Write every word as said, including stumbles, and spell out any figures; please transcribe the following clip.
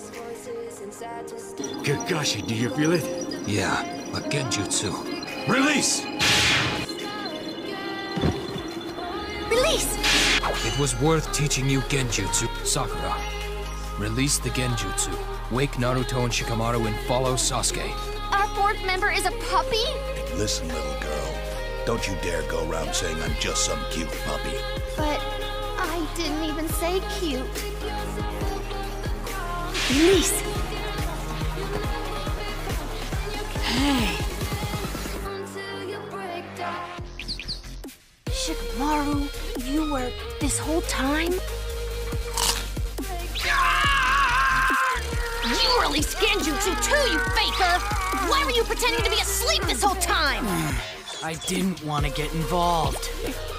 Kakashi, do you feel it? Yeah, a genjutsu. Release! Release! It was worth teaching you genjutsu. Sakura, release the genjutsu. Wake Naruto and Shikamaru and follow Sasuke. Our fourth member is a puppy? Listen, little girl. Don't you dare go around saying I'm just some cute puppy. But I didn't even say cute. Release! Hey! Shikamaru, you were this whole time? You released genjutsu too, you faker! Why were you pretending to be asleep this whole time? I didn't want to get involved.